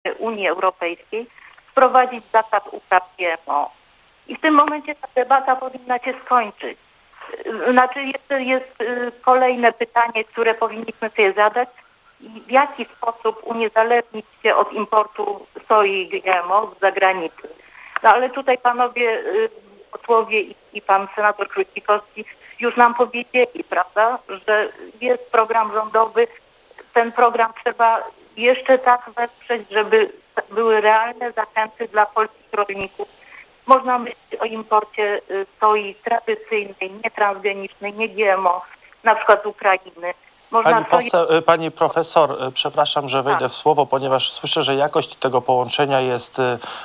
Unii Europejskiej wprowadzić zakaz upraw GMO. I w tym momencie ta debata powinna się skończyć. Znaczy jeszcze jest kolejne pytanie, które powinniśmy sobie zadać. W jaki sposób uniezależnić się od importu soi GMO z zagranicy? No ale tutaj panowie posłowie i pan senator Chrycikowski już nam powiedzieli, prawda, że jest program rządowy. Ten program trzeba jeszcze tak wesprzeć, żeby były realne zachęty dla polskich rolników. Można myśleć o imporcie soi tradycyjnej, nietransgenicznej, nie GMO, na przykład z Ukrainy. Pani profesor, przepraszam, że wejdę w słowo, ponieważ słyszę, że jakość tego połączenia jest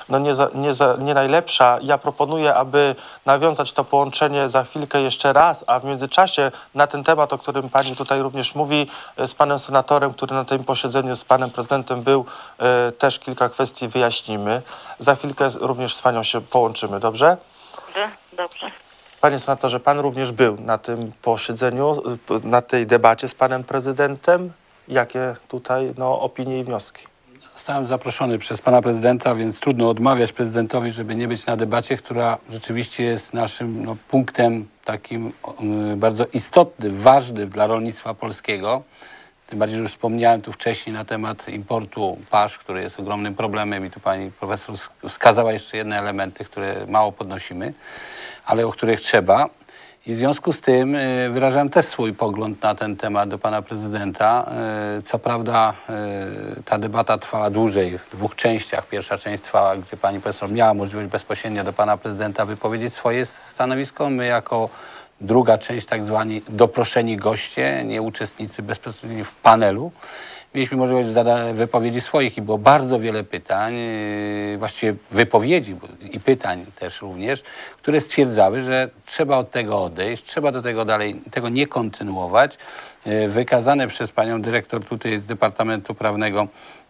nie najlepsza. Ja proponuję, aby nawiązać to połączenie za chwilkę jeszcze raz, a w międzyczasie na ten temat, o którym pani tutaj również mówi, z panem senatorem, który na tym posiedzeniu z panem prezydentem był, też kilka kwestii wyjaśnimy. Za chwilkę również z panią się połączymy, dobrze? Dobrze. Panie senatorze, pan również był na tym posiedzeniu, na tej debacie z panem prezydentem. Jakie tutaj opinie i wnioski? Zostałem zaproszony przez pana prezydenta, więc trudno odmawiać prezydentowi, żeby nie być na debacie, która rzeczywiście jest naszym punktem takim bardzo istotnym, ważnym dla rolnictwa polskiego. Tym bardziej, że już wspomniałem tu wcześniej na temat importu pasz, który jest ogromnym problemem i tu pani profesor wskazała jeszcze jedne elementy, które mało podnosimy, ale o których trzeba. I w związku z tym wyrażam też swój pogląd na ten temat do pana prezydenta. Co prawda ta debata trwała dłużej, w dwóch częściach. Pierwsza część trwała, gdzie pani profesor miała możliwość bezpośrednio do pana prezydenta wypowiedzieć swoje stanowisko. My jako druga część, tak zwani doproszeni goście, nie uczestnicy bezpośrednio w panelu, mieliśmy możliwość wypowiedzi swoich i było bardzo wiele pytań, właściwie wypowiedzi i pytań też również, które stwierdzały, że trzeba od tego odejść, trzeba do tego dalej, tego nie kontynuować. Wykazane przez panią dyrektor tutaj z Departamentu Prawnego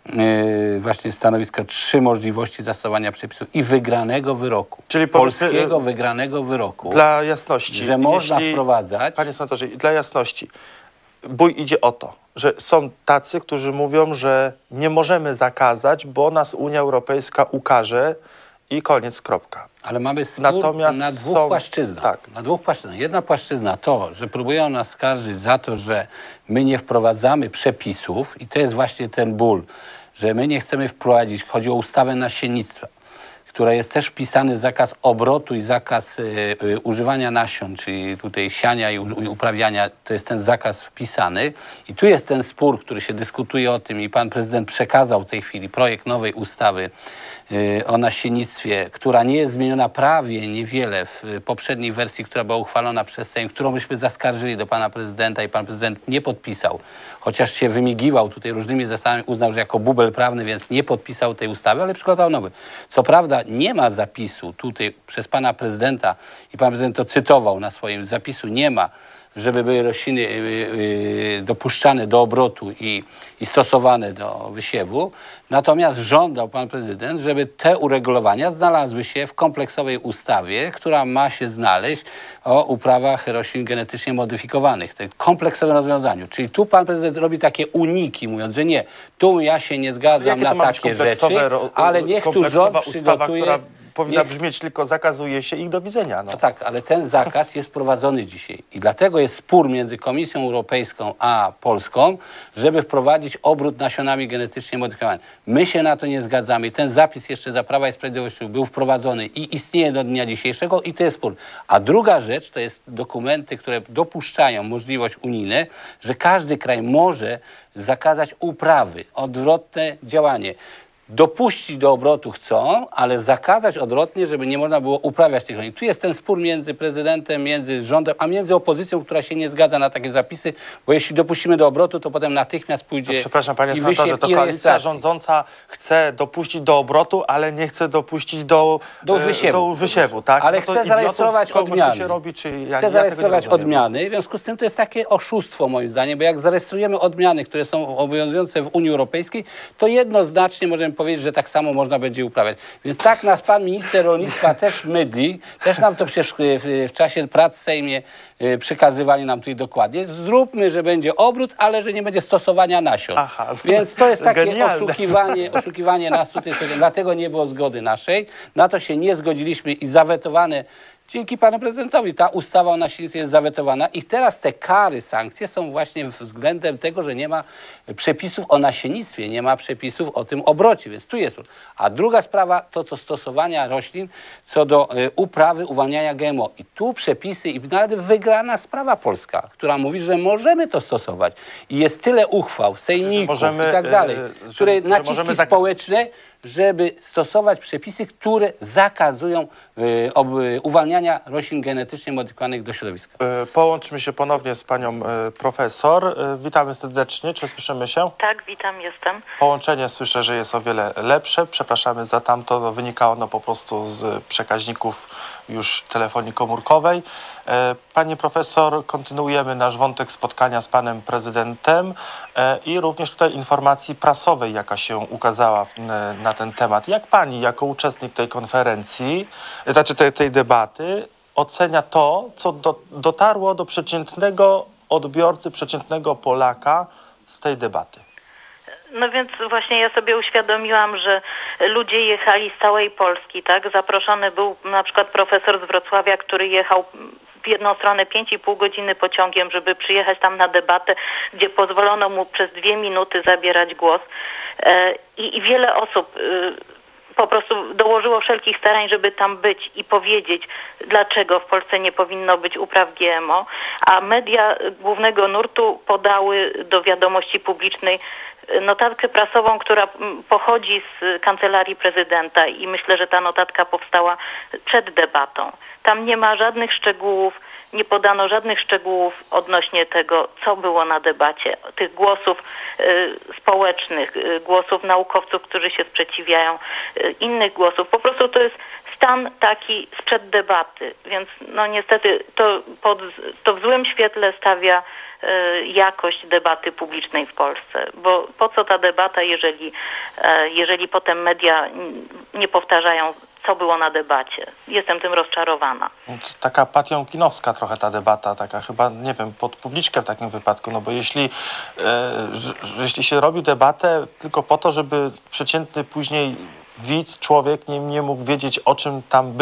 właśnie stanowisko 3 możliwości zastosowania przepisów i wygranego wyroku. Czyli polskiego wygranego wyroku. Dla jasności. Że można wprowadzać. Panie senatorze, dla jasności. Bój idzie o to, że są tacy, którzy mówią, że nie możemy zakazać, bo nas Unia Europejska ukarze i koniec, kropka. Ale mamy spór na dwóch płaszczyznach. Tak. Na dwóch płaszczyznach. Jedna płaszczyzna to, że próbują nas skarżyć za to, że my nie wprowadzamy przepisów i to jest właśnie ten ból, że my nie chcemy wprowadzić, chodzi o ustawę nasiennictwa, która jest też wpisany zakaz obrotu i zakaz używania nasion, czyli tutaj siania i uprawiania, to jest ten zakaz wpisany. I tu jest ten spór, który się dyskutuje o tym i pan prezydent przekazał w tej chwili projekt nowej ustawy o nasiennictwie, która nie jest zmieniona prawie niewiele w poprzedniej wersji, która była uchwalona przez Sejm, którą myśmy zaskarżyli do pana prezydenta i pan prezydent nie podpisał. Chociaż się wymigiwał tutaj różnymi zasadami, uznał, że jako bubel prawny, więc nie podpisał tej ustawy, ale przygotował nowy. Co prawda nie ma zapisu tutaj przez pana prezydenta i pan prezydent to cytował na swoim zapisu, nie ma, żeby były rośliny dopuszczane do obrotu i stosowane do wysiewu. Natomiast żądał pan prezydent, żeby te uregulowania znalazły się w kompleksowej ustawie, która ma się znaleźć o uprawach roślin genetycznie modyfikowanych. W kompleksowe rozwiązaniu. Czyli tu pan prezydent robi takie uniki, mówiąc, że nie, tu ja się nie zgadzam na takie rzeczy, ale niech tu rząd przygotuje... Powinna brzmieć tylko zakazuje się ich do widzenia. No tak, ale ten zakaz jest prowadzony dzisiaj. I dlatego jest spór między Komisją Europejską a Polską, żeby wprowadzić obrót nasionami genetycznie modyfikowanymi. My się na to nie zgadzamy. Ten zapis jeszcze za Prawa i Sprawiedliwości był wprowadzony i istnieje do dnia dzisiejszego i to jest spór. A druga rzecz to jest dokumenty, które dopuszczają możliwość unijną, że każdy kraj może zakazać uprawy, odwrotne działanie. Dopuścić do obrotu chcą, ale zakazać odwrotnie, żeby nie można było uprawiać tych rolników. Tu jest ten spór między prezydentem, między rządem, a między opozycją, która się nie zgadza na takie zapisy, bo jeśli dopuścimy do obrotu, to potem natychmiast pójdzie... Przepraszam, panie senatorze, to koalicja rządząca chce dopuścić do obrotu, ale nie chce dopuścić do wysiewu, tak? Ale chce zarejestrować odmiany. Się robi, chce zarejestrować odmiany, w związku z tym to jest takie oszustwo moim zdaniem, bo jak zarejestrujemy odmiany, które są obowiązujące w Unii Europejskiej, to jednoznacznie możemy powiedzieć, że tak samo można będzie uprawiać. Więc tak nas pan minister rolnictwa też mydli, też nam to przecież w czasie prac w Sejmie przekazywali nam tutaj dokładnie. Zróbmy, że będzie obrót, ale że nie będzie stosowania nasion. Aha, więc to jest takie oszukiwanie nas tutaj. Dlatego nie było zgody naszej. Na to się nie zgodziliśmy i zawetowane dzięki panu prezydentowi. Ta ustawa o nasiennictwie jest zawetowana i teraz te kary, sankcje są właśnie względem tego, że nie ma przepisów o nasiennictwie, nie ma przepisów o tym obrocie, więc tu jest. A druga sprawa to, co stosowania roślin co do uprawy, uwalniania GMO. I tu przepisy i nawet wygrana sprawa polska, która mówi, że możemy to stosować. I jest tyle uchwał, sejmików i tak dalej, które naciski społeczne, żeby stosować przepisy, które zakazują uwalniania roślin genetycznie modyfikowanych do środowiska. Połączmy się ponownie z panią profesor. Witamy serdecznie. Czy słyszymy się? Tak, witam, jestem. Połączenie słyszę, że jest o wiele lepsze. Przepraszamy za tamto. No, wynika ono po prostu z przekaźników już telefonii komórkowej. Pani profesor, kontynuujemy nasz wątek spotkania z panem prezydentem i również tutaj informacji prasowej, jaka się ukazała na ten temat. Jak pani, jako uczestnik tej konferencji, znaczy tej debaty, ocenia to, co dotarło do przeciętnego odbiorcy, przeciętnego Polaka z tej debaty? No więc właśnie ja sobie uświadomiłam, że ludzie jechali z całej Polski, tak? Zaproszony był na przykład profesor z Wrocławia, który jechał w jedną stronę 5,5 godziny pociągiem, żeby przyjechać tam na debatę, gdzie pozwolono mu przez 2 minuty zabierać głos. I wiele osób po prostu dołożyło wszelkich starań, żeby tam być i powiedzieć, dlaczego w Polsce nie powinno być upraw GMO, a media głównego nurtu podały do wiadomości publicznej notatkę prasową, która pochodzi z Kancelarii Prezydenta i myślę, że ta notatka powstała przed debatą. Tam nie ma żadnych szczegółów, nie podano żadnych szczegółów odnośnie tego, co było na debacie. Tych głosów społecznych, głosów naukowców, którzy się sprzeciwiają, innych głosów. Po prostu to jest stan taki sprzed debaty. Więc no niestety to w złym świetle stawia jakość debaty publicznej w Polsce. Bo po co ta debata, jeżeli potem media nie powtarzają, co było na debacie. Jestem tym rozczarowana. Taka patiomkinowska trochę ta debata, taka chyba, nie wiem, pod publiczkę w takim wypadku, no bo jeśli się robi debatę tylko po to, żeby przeciętny później widz, człowiek nie mógł wiedzieć, o czym tam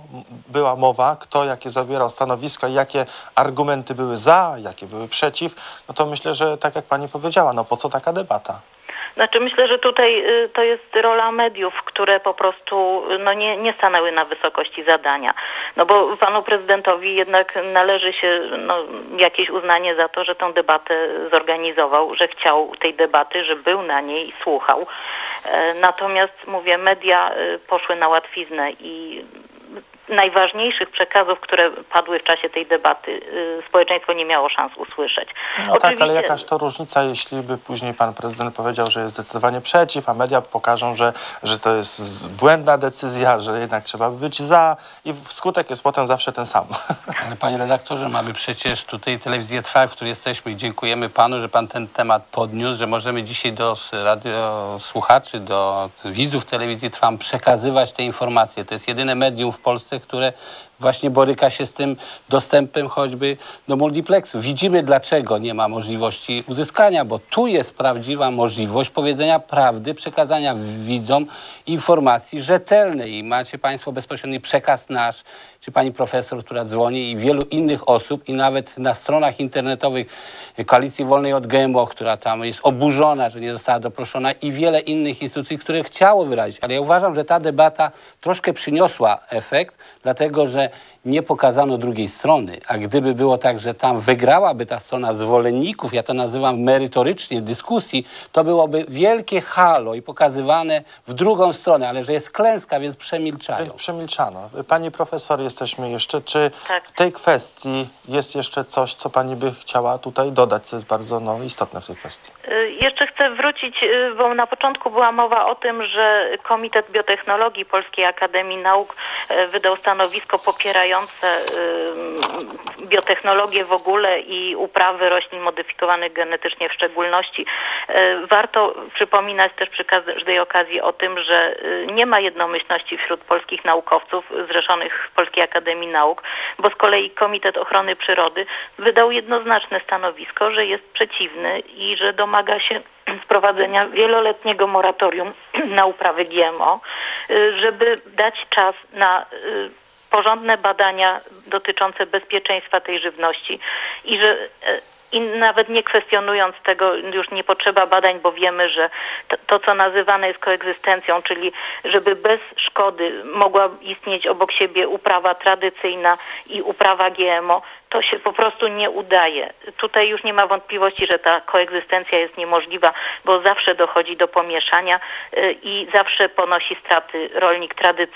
była mowa, kto jakie zabierał stanowiska, jakie argumenty były za, jakie były przeciw, no to myślę, że tak jak pani powiedziała, no po co taka debata? Znaczy myślę, że tutaj to jest rola mediów, które po prostu nie stanęły na wysokości zadania. No bo panu prezydentowi jednak należy się jakieś uznanie za to, że tę debatę zorganizował, że chciał tej debaty, że był na niej i słuchał. Natomiast mówię, media poszły na łatwiznę i najważniejszych przekazów, które padły w czasie tej debaty, społeczeństwo nie miało szans usłyszeć. No oczywiście... tak, ale jakaż to różnica, jeśli by później pan prezydent powiedział, że jest zdecydowanie przeciw, a media pokażą, że to jest błędna decyzja, że jednak trzeba być za i skutek jest potem zawsze ten sam. Ale panie redaktorze, mamy przecież tutaj Telewizję Trwam, w której jesteśmy i dziękujemy panu, że pan ten temat podniósł, że możemy dzisiaj do radiosłuchaczy, do widzów Telewizji Trwam przekazywać te informacje. To jest jedyne medium w Polsce, które właśnie boryka się z tym dostępem choćby do multiplexu. Widzimy, dlaczego nie ma możliwości uzyskania, bo tu jest prawdziwa możliwość powiedzenia prawdy, przekazania widzom informacji rzetelnej. I macie państwo bezpośredni przekaz nasz, czy pani profesor, która dzwoni i wielu innych osób i nawet na stronach internetowych Koalicji Wolnej od GMO, która tam jest oburzona, że nie została doproszona i wiele innych instytucji, które chciało wyrazić. Ale ja uważam, że ta debata troszkę przyniosła efekt, dlatego że nie pokazano drugiej strony. A gdyby było tak, że tam wygrałaby ta strona zwolenników, ja to nazywam merytorycznie, dyskusji, to byłoby wielkie halo i pokazywane w drugą stronę, ale że jest klęska, więc przemilczają. Więc przemilczano. Pani profesor, jesteśmy jeszcze. Czy w tej kwestii jest jeszcze coś, co pani by chciała tutaj dodać, co jest bardzo istotne w tej kwestii? Jeszcze chcę wrócić, bo na początku była mowa o tym, że Komitet Biotechnologii Polskiej Akademii Nauk wydał stanowisko popierające znające biotechnologię w ogóle i uprawy roślin modyfikowanych genetycznie w szczególności, warto przypominać też przy każdej okazji o tym, że nie ma jednomyślności wśród polskich naukowców zrzeszonych w Polskiej Akademii Nauk, bo z kolei Komitet Ochrony Przyrody wydał jednoznaczne stanowisko, że jest przeciwny i że domaga się wprowadzenia wieloletniego moratorium na uprawy GMO, żeby dać czas na porządne badania dotyczące bezpieczeństwa tej żywności i nawet nie kwestionując tego, już nie potrzeba badań, bo wiemy, że to, co nazywane jest koegzystencją, czyli żeby bez szkody mogła istnieć obok siebie uprawa tradycyjna i uprawa GMO, to się po prostu nie udaje. Tutaj już nie ma wątpliwości, że ta koegzystencja jest niemożliwa, bo zawsze dochodzi do pomieszania i zawsze ponosi straty rolnik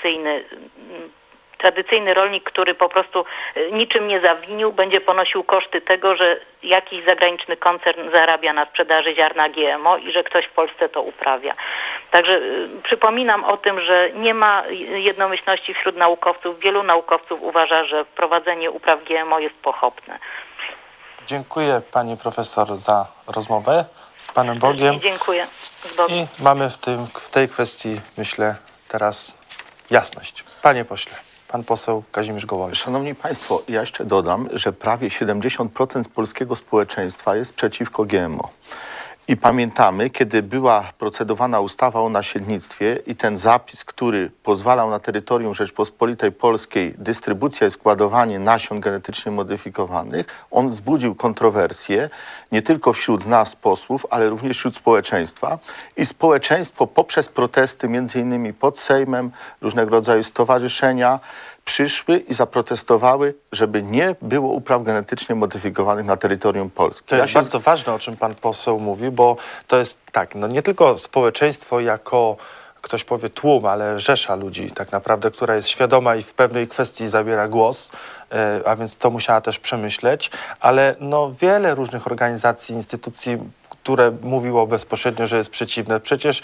tradycyjny rolnik, który po prostu niczym nie zawinił, będzie ponosił koszty tego, że jakiś zagraniczny koncern zarabia na sprzedaży ziarna GMO i że ktoś w Polsce to uprawia. Także przypominam o tym, że nie ma jednomyślności wśród naukowców. Wielu naukowców uważa, że wprowadzenie upraw GMO jest pochopne. Dziękuję pani profesor za rozmowę z Panem Bogiem. Dziękuję. Z Bogiem. I mamy w tej kwestii, myślę, teraz jasność. Panie pośle. Pan poseł Kazimierz Gołojusz. Szanowni Państwo, ja jeszcze dodam, że prawie 70% polskiego społeczeństwa jest przeciwko GMO. I pamiętamy, kiedy była procedowana ustawa o nasiennictwie i ten zapis, który pozwalał na terytorium Rzeczpospolitej Polskiej dystrybucję i składowanie nasion genetycznie modyfikowanych, on wzbudził kontrowersje nie tylko wśród nas, posłów, ale również wśród społeczeństwa. I społeczeństwo poprzez protesty, między innymi pod Sejmem, różnego rodzaju stowarzyszenia, przyszły i zaprotestowały, żeby nie było upraw genetycznie modyfikowanych na terytorium Polski. To jest bardzo ważne, o czym pan poseł mówi, bo to jest tak, no nie tylko społeczeństwo jako, ktoś powie tłum, ale rzesza ludzi tak naprawdę, która jest świadoma i w pewnej kwestii zabiera głos, a więc to musiała też przemyśleć, ale no wiele różnych organizacji, instytucji, które mówiło bezpośrednio, że jest przeciwne. Przecież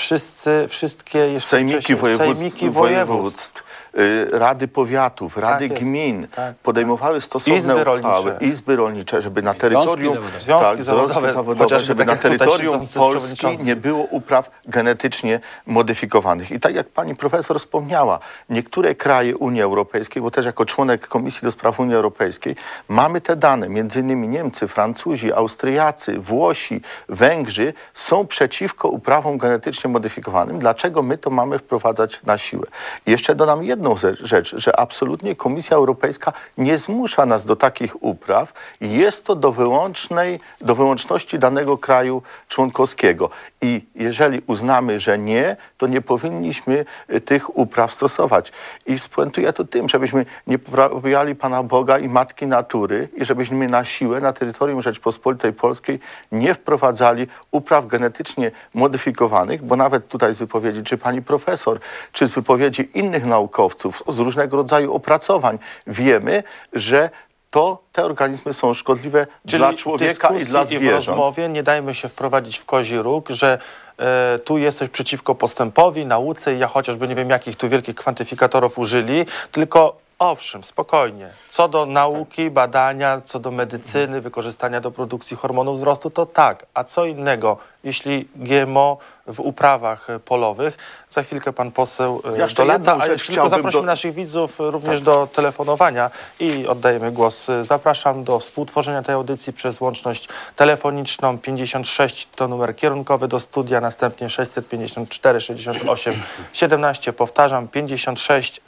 wszystkie sejmiki województw, rady powiatów, rady gmin podejmowały stosowne uchwały, izby rolnicze, żeby na terytorium związki zawodowe, żeby na terytorium Polski nie było upraw genetycznie modyfikowanych. I tak jak pani profesor wspomniała, niektóre kraje Unii Europejskiej, bo też jako członek Komisji do Spraw Unii Europejskiej, mamy te dane, między innymi Niemcy, Francuzi, Austriacy, Włosi, Węgrzy są przeciwko uprawom genetycznie modyfikowanym. Dlaczego my to mamy wprowadzać na siłę? I jeszcze dodam jedną rzecz, że absolutnie Komisja Europejska nie zmusza nas do takich upraw. Jest to do wyłączności danego kraju członkowskiego. I jeżeli uznamy, że nie, to nie powinniśmy tych upraw stosować. I spuentuję to tym, żebyśmy nie poprawiali Pana Boga i Matki Natury i żebyśmy na siłę na terytorium Rzeczpospolitej Polskiej nie wprowadzali upraw genetycznie modyfikowanych, bo nawet tutaj z wypowiedzi czy pani profesor, czy z wypowiedzi innych naukowców, z różnego rodzaju opracowań wiemy, że te organizmy są szkodliwe dla człowieka i dla zwierząt. W rozmowie nie dajmy się wprowadzić w kozi róg, że tu jesteś przeciwko postępowi, nauce i ja chociażby nie wiem jakich tu wielkich kwantyfikatorów użyli, tylko owszem, spokojnie. Co do nauki, badania, co do medycyny, wykorzystania do produkcji hormonów wzrostu, to tak. A co innego, jeśli GMO w uprawach polowych? Za chwilkę pan poseł dolata, ale tylko zaprosimy naszych widzów również do telefonowania i oddajemy głos. Zapraszam do współtworzenia tej audycji przez łączność telefoniczną 56 to numer kierunkowy do studia, następnie 654 68 17. Powtarzam, 56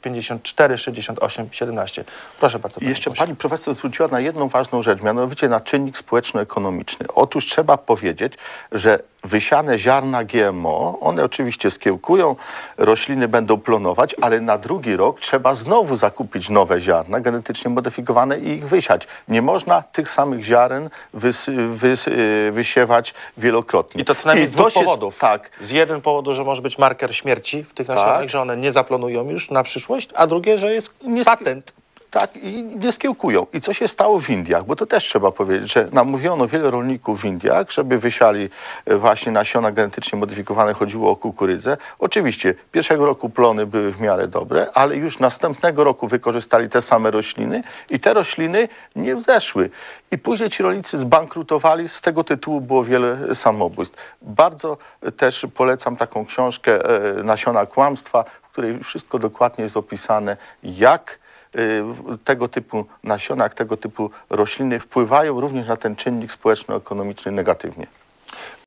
654 68 17. Proszę bardzo. Jeszcze pani profesor zwróciła na jedną ważną rzecz, mianowicie na czynnik społeczno-ekonomiczny. Otóż trzeba powiedzieć, że wysiane ziarna GMO, one oczywiście skiełkują, rośliny będą plonować, ale na drugi rok trzeba znowu zakupić nowe ziarna genetycznie modyfikowane i ich wysiać. Nie można tych samych ziaren wysiewać wielokrotnie. I to co najmniej z dwóch powodów. Z jeden powodu, że może być marker śmierci w tych nasionach, że one nie zaplonują już na przyszłość, a drugie, że jest patent. Tak, i nie skiełkują. I co się stało w Indiach? Bo to też trzeba powiedzieć, że namówiono wiele rolników w Indiach, żeby wysiali właśnie nasiona genetycznie modyfikowane, chodziło o kukurydzę. Oczywiście pierwszego roku plony były w miarę dobre, ale już następnego roku wykorzystali te same rośliny i te rośliny nie wzeszły. I później ci rolnicy zbankrutowali, z tego tytułu było wiele samobójstw. Bardzo też polecam taką książkę Nasiona kłamstwa, w której wszystko dokładnie jest opisane, jak tego typu nasiona, jak tego typu rośliny wpływają również na ten czynnik społeczno-ekonomiczny negatywnie.